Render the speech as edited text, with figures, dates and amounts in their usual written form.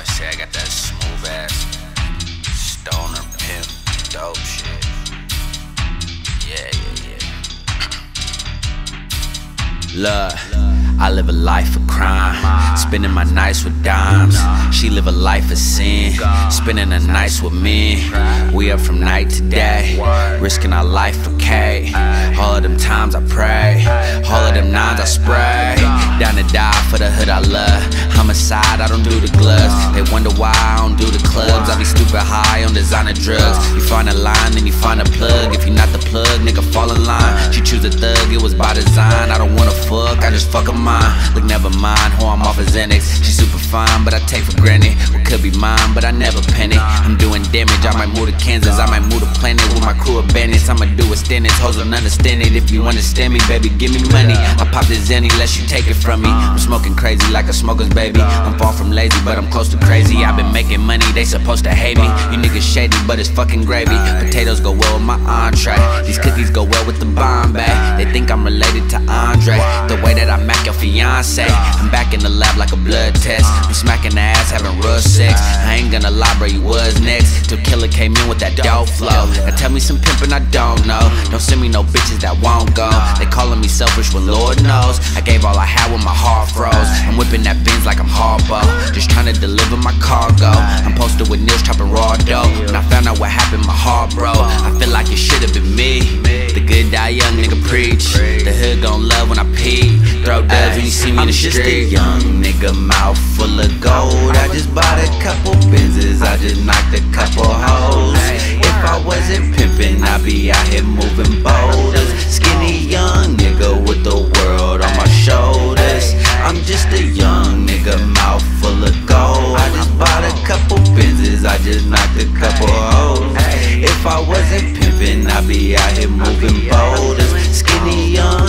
always say I got that smooth ass stoner pimp dope shit. Yeah. Look, I live a life of crime, spending my nights with dimes. She live a life of sin, spending the nights with me. We up from night to day, risking our life for K. All of them times I pray, all of them nines I spray. Down to die for the hood I love. Homicide, I don't do the gloves. They wonder why I don't do the clubs. I be stupid high on designer drugs. You find a line, then you find a plug. If you not the plug, nigga, fall in line. She choose a thug, it was by design. I don't wanna fuck, I just fuck her mind. Look, never mind, who I'm off of Xanax. She super fine, but I take for granted what could be mine, but I never penny. I'm doing damage, I might move to Kansas. I might move to planet with my crew of bandits. I'ma do a standards, hoes don't understand it. If you understand me, baby, give me money. I pop this Xanny, lest you take it from me. I'm smoking crazy like a smoker's baby. I'm far from lazy, but I'm close to crazy. I've been making money, they supposed to hate me. You niggas shady, but it's fucking gravy. Potatoes go well with my entree. These cookies go well with the Bombay. They think I'm related to Andre. The way that I mac your fiance. I'm back in the lab like a blood test. I'm smacking the ass, having real sex. I ain't gonna lie, bro, you was next. Till Killer came in with that dope flow. Now tell me some pimpin' I don't know. Don't send me no bitches that won't go. They calling me selfish, well Lord knows I gave all I had when my heart froze. I'm whipping that Benz like I'm Harpo, just trying to deliver my cargo. I'm posted with Nils chopping raw dough. When I found out what happened, my heart broke. I feel like it should've been me. The good die young, nigga preach. The hood gon' love when I pee. Throw dubs when you see me in the street. I'm just a young nigga, mouth full of gold. I just bought a couple Benzes, I just knocked a couple hoes. If I wasn't pimpin', I'd be out here moving boulders. Skinny young nigga with the world on my shoulders. I'm just a young nigga, mouth full of gold. I just bought a couple Benzes, I just knocked a couple hoes. If I wasn't pimpin', I'd be out here moving boulders. Skinny young